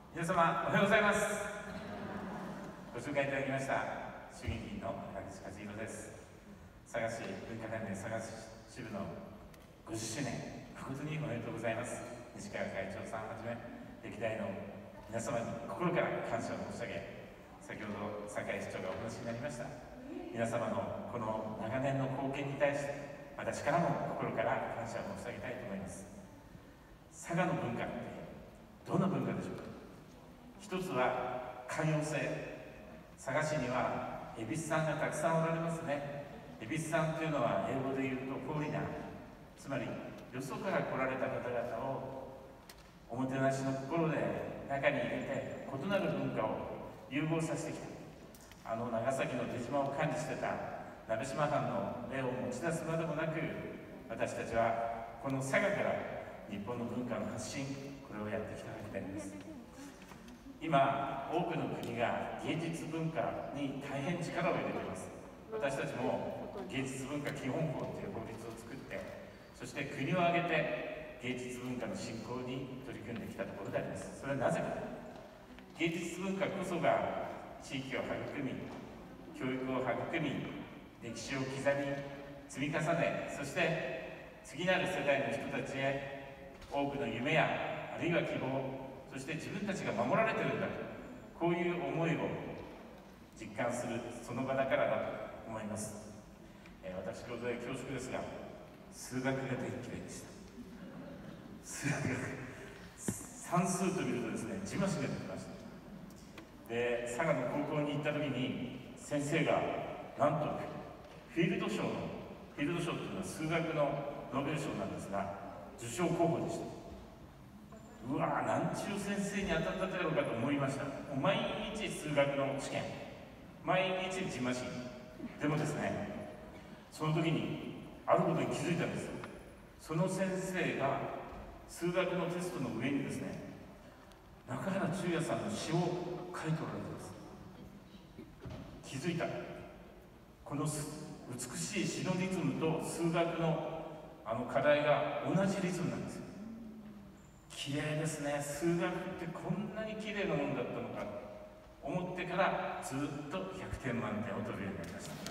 皆様おはようございます。ご紹介いただきました衆議院議員の高口和弘です。佐賀市文化連盟佐賀市支部の50周年、誠におめでとうございます。西川会長さんはじめ歴代の皆様に心から感謝を申し上げ、先ほど酒井市長がお話になりました皆様のこの長年の貢献に対して私からも心から感謝を申し上げたいと思います。佐賀の文化ってどんな文化でしょうか。一つは寛容性。佐賀市には恵比寿さんがたくさんおられますね。恵比寿さんというのは英語で言うとフォーリナー、つまりよそから来られた方々をおもてなしの心で中に入れて異なる文化を融合させてきた。長崎の出島を管理してた鍋島藩の例を持ち出すまでもなく、私たちはこの佐賀から日本の文化の発信、これをやってきたわけであります。今多くの国が芸術文化に大変力を入れています。私たちも芸術文化基本法という法律を作って、そして国を挙げて芸術文化の振興に取り組んできたところであります。それはなぜか。芸術文化こそが地域を育み、教育を育み、歴史を刻み積み重ね、そして次なる世代の人たちへ多くの夢やあるいは希望、そして自分たちが守られてるんだと、こういう思いを実感するその場だからだと思います。私事で恐縮ですが、数学が大嫌いでした。数学、算数と見るとですね、じましが出てきました。で、佐賀の高校に行った時に先生がなんとフィールド賞っていうのは数学のノーベル賞なんですが、受賞候補でした。うわぁ、なんちゅう先生に当たったやろうかと思いました。毎日数学の試験、毎日じまし。でもですね、その時にあることに気づいたんですよ。その先生が数学のテストの上にですね、中原中也さんの詩を書いておられています。気づいた。この美しい詩のリズムと数学の課題が同じリズムなんですよ。綺麗ですね。数学ってこんなに綺麗なものだったのかと思ってからずっと100点満点を取るようになりました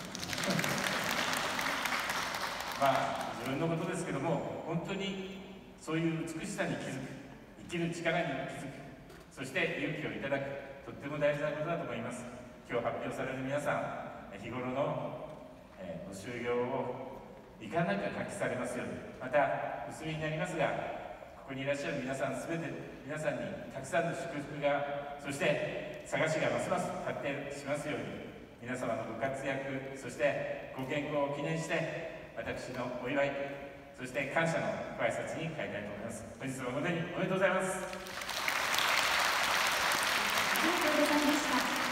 まあ自分のことですけども、本当にそういう美しさに気づく、生きる力に気づく、そして勇気をいただく、とっても大事なことだと思います。今日発表される皆さん、日頃のご修行をいかなく発揮されますように。また結びになりますが、ここにいらっしゃる皆さんすべて皆さんにたくさんの祝福が、そして佐賀市がますます発展しますように、皆様のご活躍、そしてご健康を記念して私のお祝い、そして感謝のご挨拶に変えたいと思います。本日は誠におめでとうございます。 ありがとうございました。